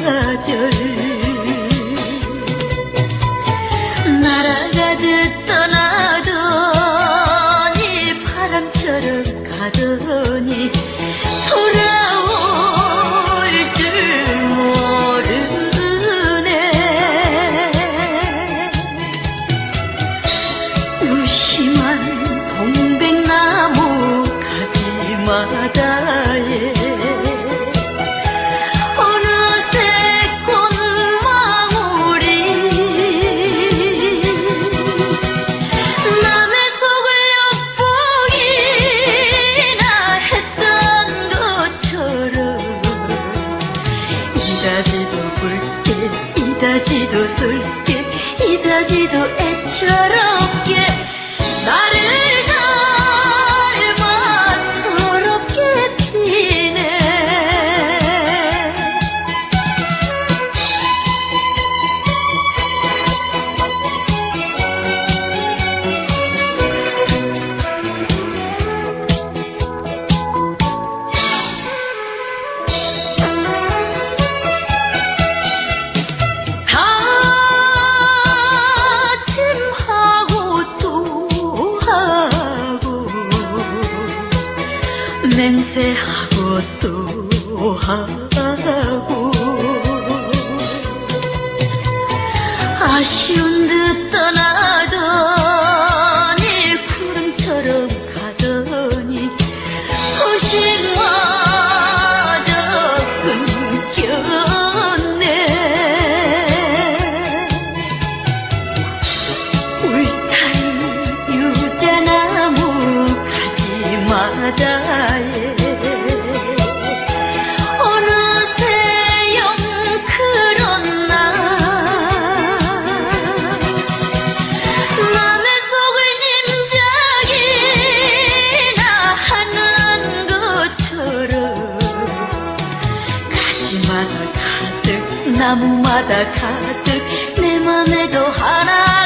계절 날아가듯 떠나더니 바람처럼 가더니 돌아올 줄 모르네. 무심한 동백나무 가지마다에 어느새 꽃망울이 남의 속을 엿보기나 했던 것처럼 이다지도 굵게 이다지도 슬게 이다지도 애처롭게 나를 닮아 서럽게 피네. 다짐하고 또 하고 맹세하고 또 하고 아쉬운 듯 떠나더니 구름처럼 가더니 소식마저 끊겼네. 울타리 유자나무 가지마다에 어느새 영크런 날 남의 속을 짐작이나 하는 것처럼 가지마다 가득 나무마다 가득 내 맘에도 하나